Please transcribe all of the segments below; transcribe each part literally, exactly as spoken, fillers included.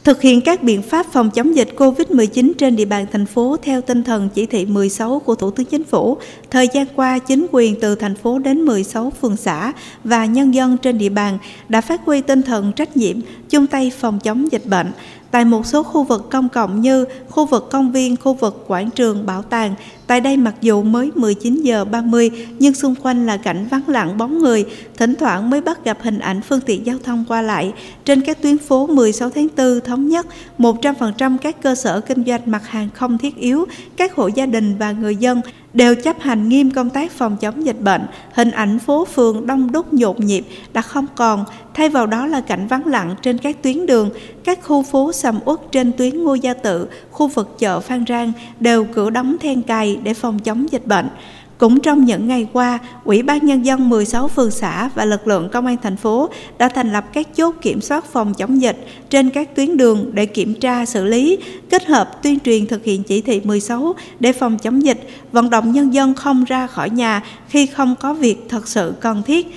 Thực hiện các biện pháp phòng chống dịch Covid mười chín trên địa bàn thành phố theo tinh thần chỉ thị mười sáu của Thủ tướng Chính phủ, thời gian qua, chính quyền từ thành phố đến mười sáu phường xã và nhân dân trên địa bàn đã phát huy tinh thần trách nhiệm, chung tay phòng chống dịch bệnh. Tại một số khu vực công cộng như khu vực công viên, khu vực quảng trường, bảo tàng, tại đây mặc dù mới mười chín giờ ba mươi nhưng xung quanh là cảnh vắng lặng bóng người, thỉnh thoảng mới bắt gặp hình ảnh phương tiện giao thông qua lại. Trên các tuyến phố mười sáu tháng tư thống nhất, một trăm phần trăm các cơ sở kinh doanh mặt hàng không thiết yếu, các hộ gia đình và người dân đều chấp hành nghiêm công tác phòng chống dịch bệnh. Hình ảnh phố phường đông đúc nhộn nhịp đã không còn, thay vào đó là cảnh vắng lặng trên các tuyến đường. Các khu phố sầm uất trên tuyến Ngô Gia Tự, khu vực chợ Phan Rang đều cửa đóng then cài để phòng chống dịch bệnh. Cũng trong những ngày qua, Ủy ban Nhân dân mười sáu phường xã và lực lượng công an thành phố đã thành lập các chốt kiểm soát phòng chống dịch trên các tuyến đường để kiểm tra xử lý, kết hợp tuyên truyền thực hiện chỉ thị mười sáu để phòng chống dịch, vận động nhân dân không ra khỏi nhà khi không có việc thật sự cần thiết.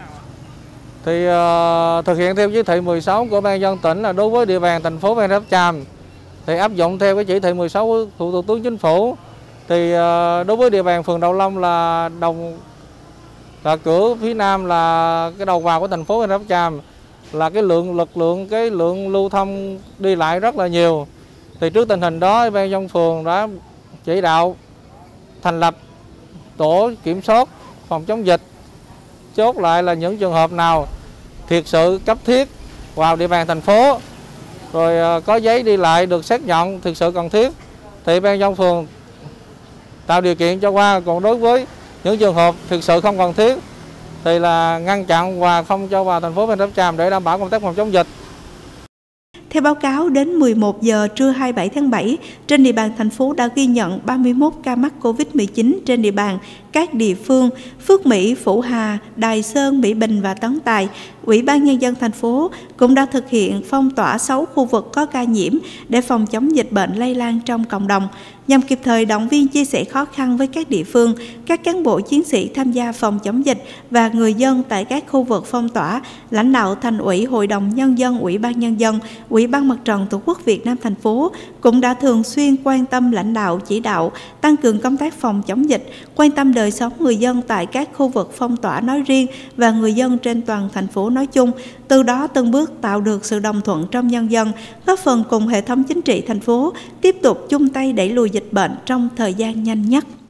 Thì uh, thực hiện theo chỉ thị mười sáu của Ban dân tỉnh là đối với địa bàn thành phố Phan Rang Tháp Chàm thì áp dụng theo cái chỉ thị mười sáu của Thủ tướng Chính phủ. Thì uh, đối với địa bàn phường Đầu Long là đồng là cửa phía nam là cái đầu vào của thành phố Phan Rang Tháp Chàm, là cái lượng lực lượng cái lượng lưu thông đi lại rất là nhiều. Thì trước tình hình đó, Ban dân phường đã chỉ đạo thành lập tổ kiểm soát phòng chống dịch, chốt lại là những trường hợp nào thiệt sự cấp thiết vào địa bàn thành phố, rồi có giấy đi lại được xác nhận thực sự cần thiết thì Ban dân phường tạo điều kiện cho qua. Còn đối với những trường hợp thực sự không cần thiết thì là ngăn chặn và không cho vào thành phố Phan Rang Tháp Chàm để đảm bảo công tác phòng chống dịch. Theo báo cáo, đến mười một giờ trưa hai mươi bảy tháng bảy, trên địa bàn thành phố đã ghi nhận ba mươi mốt ca mắc Covid mười chín trên địa bàn các địa phương Phước Mỹ, Phủ Hà, Đài Sơn, Mỹ Bình và Tấn Tài. Ủy ban Nhân dân thành phố cũng đã thực hiện phong tỏa sáu khu vực có ca nhiễm để phòng chống dịch bệnh lây lan trong cộng đồng. Nhằm kịp thời động viên chia sẻ khó khăn với các địa phương, các cán bộ chiến sĩ tham gia phòng chống dịch và người dân tại các khu vực phong tỏa, lãnh đạo Thành ủy, Hội đồng Nhân dân, Ủy ban Nhân dân, Ủy ban Mặt trận Tổ quốc Việt Nam thành phố cũng đã thường xuyên quan tâm lãnh đạo chỉ đạo, tăng cường công tác phòng chống dịch, quan tâm đời sống người dân tại các khu vực phong tỏa nói riêng và người dân trên toàn thành phố nói chung, từ đó từng bước tạo được sự đồng thuận trong nhân dân, góp phần cùng hệ thống chính trị thành phố tiếp tục chung tay đẩy lùi dịch bệnh trong thời gian nhanh nhất.